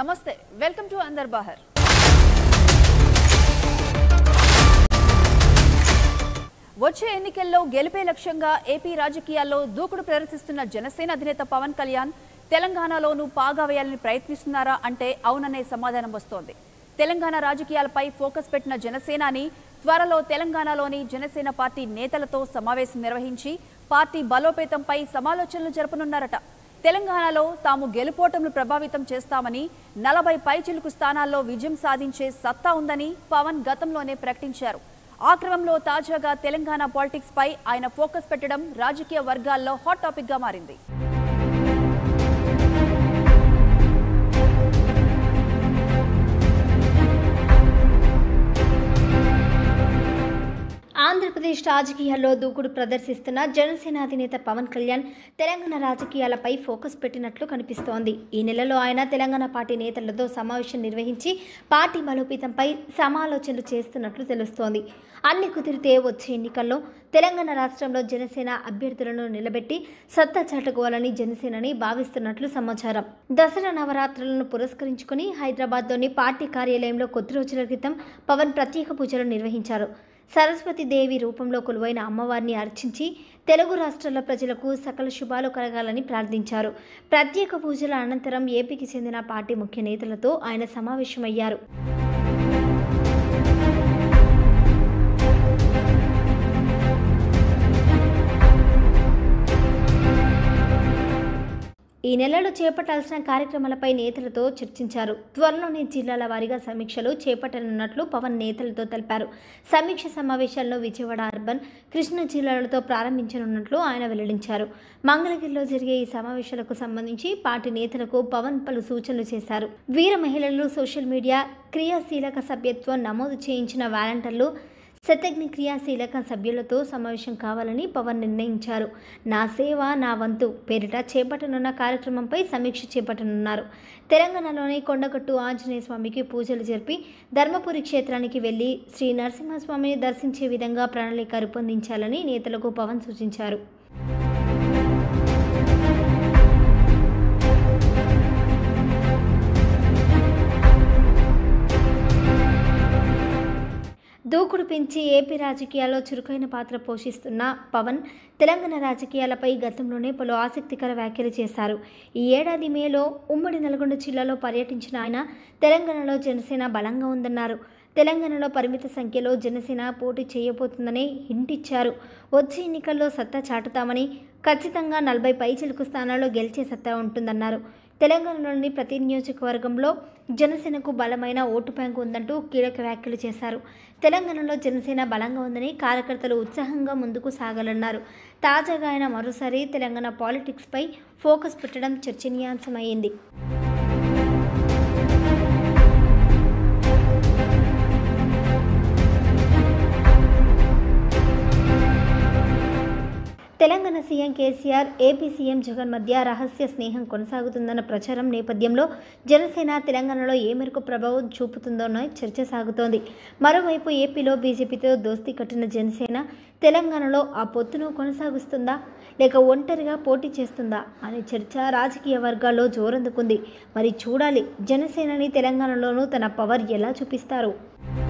నమస్తే welcome to another Bahar వచ్చే ఎన్నికల్లో గెలిపే లక్ష్యంగా ఏపీ రాజకీయాల్లో దూకుడు ప్రదర్శిస్తున్న జనసేన అధినేత పవన్ కళ్యాణ్ తెలంగాణలోనూ పాగా వేయాలని ప్రయత్నిస్తున్నారా అంటే అవుననే సమాధానం వస్తోంది. తెలంగాణ రాజకీయాలపై ఫోకస్ పెట్టిన జనసేనాని త్వరలో తెలంగాణలోని జనసేన పార్టీ నేతలతో సమావేశం నిర్వహించి పార్టీ బలోపేతంపై సమాలోచనలు జరపనున్నారట. తెలంగాణలో తాము గెలుపోటములు ప్రభావితం చేస్తామని 40 పైచిలుకు స్థానాల్లో విజయం సాధించే సత్తా ఉందని పవన్ గతంలోనే ప్రకటించారు. ఆ క్రమంలో తాజాగా తెలంగాణ పాలిటిక్స్ పై ఆయన ఫోకస్ పెట్టడం రాజకీయ వర్గాల్లో హాట్ టాపిక్ గా మారింది. ఆంధ్రప్రదేశ్ రాజకీయాల్లో దూకుడు ప్రదర్శిస్తున్న జనసేన అధినేత పవన్ కళ్యాణ్ తెలంగాణ రాజకీయాలపై ఫోకస్ పెట్టినట్లు కనిపిస్తోంది. ఈ నెలలో ఆయన తెలంగాణ పార్టీ నేతలతో సమావేశం నిర్వహించి పార్టీ బలోపేతంపై సమాలోచనలు చేస్తున్నట్లు తెలుస్తోంది. అన్ని కుదిరితే వచ్చే ఎన్నికల్లో తెలంగాణ రాష్ట్రంలో జనసేన అభ్యర్థులను నిలబెట్టి సత్తా చాటుకోవాలని జనసేనని భావిస్తున్నట్లు సమాచారం. దసరా నవరాత్రులను పురస్కరించుకుని హైదరాబాద్లోని పార్టీ కార్యాలయంలో కొద్ది రోజుల క్రితం పవన్ ప్రత్యేక పూజలు నిర్వహించారు. సరస్వతి దేవి రూపంలో కొలువైన అమ్మవారిని అర్చించి తెలుగు రాష్ట్రాల ప్రజలకు సకల శుభాలు కలగాలని ప్రార్థించారు. ప్రత్యేక పూజల అనంతరం ఏపీకి చెందిన పార్టీ ముఖ్య నేతలతో ఆయన సమావేశమయ్యారు. ఈ నెలలో చేపట్టాల్సిన కార్యక్రమాలపై నేతలతో చర్చించారు. త్వరలోనే జిల్లాల వారీగా సమీక్షలు చేపట్టనున్నట్లు పవన్ నేతలతో తెలిపారు. సమీక్ష సమావేశాలను విజయవాడ, అర్బన్, కృష్ణా జిల్లాలతో ప్రారంభించనున్నట్లు ఆయన వెల్లడించారు. మంగళగిరిలో జరిగే ఈ సమావేశాలకు సంబంధించి పార్టీ నేతలకు పవన్ పలు సూచనలు చేశారు. వీర మహిళలు సోషల్ మీడియా క్రియాశీలక సభ్యత్వం నమోదు చేయించిన వాలంటీర్లు శతజ్ఞ క్రియాశీలక సభ్యులతో సమావేశం కావాలని పవన్ నిర్ణయించారు. నా సేవ నా వంతు పేరిట చేపట్టనున్న కార్యక్రమంపై సమీక్ష చేపట్టనున్నారు. తెలంగాణలోని కొండగట్టు ఆంజనేయ స్వామికి పూజలు జరిపి ధర్మపురి క్షేత్రానికి వెళ్లి శ్రీ నరసింహస్వామిని దర్శించే విధంగా ప్రణాళిక రూపొందించాలని నేతలకు పవన్ సూచించారు. దూకుడు పెంచి ఏపీ రాజకీయాల్లో చురుకైన పాత్ర పోషిస్తున్న పవన్ తెలంగాణ రాజకీయాలపై గతంలోనే పలు ఆసక్తికర వ్యాఖ్యలు చేశారు. ఈ ఏడాది మేలో ఉమ్మడి నల్గొండ జిల్లాలో పర్యటించిన ఆయన తెలంగాణలో జనసేన బలంగా ఉందన్నారు. తెలంగాణలో పరిమిత సంఖ్యలో జనసేన పోటీ చేయబోతుందని హింట్ ఇచ్చారు. వచ్చే ఎన్నికల్లో సత్తా చాటుతామని, ఖచ్చితంగా 40 పైచిలుకు స్థానాల్లో గెలిచే సత్తా ఉంటుందన్నారు. తెలంగాణలోని ప్రతి నియోజకవర్గంలో జనసేనకు బలమైన ఓటు బ్యాంకు ఉందంటూ కీలక వ్యాఖ్యలు చేశారు. తెలంగాణలో జనసేన బలంగా ఉందని, కార్యకర్తలు ఉత్సాహంగా ముందుకు సాగాలన్నారు. తాజాగా ఆయన మరోసారి తెలంగాణ పాలిటిక్స్పై ఫోకస్ పెట్టడం చర్చనీయాంశమైంది. Telangana CM KCR, AP CM Jagan మధ్య రహస్య స్నేహం కొనసాగుతుందన్న ప్రచారం నేపథ్యంలో జనసేన తెలంగాణలో ఏ మేరకు ప్రభావం చూపుతుందోనో చర్చ సాగుతోంది. మరోవైపు ఏపీలో బీజేపీతో దోస్తీ కట్టిన జనసేన తెలంగాణలో ఆ పొత్తును కొనసాగిస్తుందా లేక ఒంటరిగా పోటీ చేస్తుందా అనే చర్చ రాజకీయ వర్గాల్లో జోరందుకుంది. మరి చూడాలి జనసేనని తెలంగాణలోనూ తన పవర్ ఎలా చూపిస్తారు.